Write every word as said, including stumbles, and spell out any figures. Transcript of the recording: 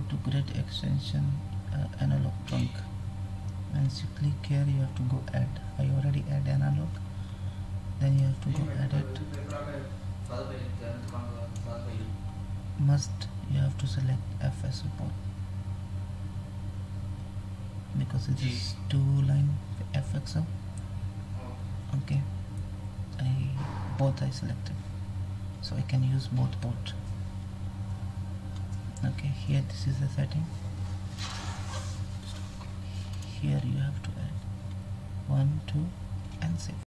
to grid extension uh, analog trunk. Once you click here, you have to go add. I already add analog, then you have to go edit. Must you have to select F S support because it is two line F X L. Okay, I both I selected, so I can use both port. Okay, here this is the setting. Here you have to add one, two, and save.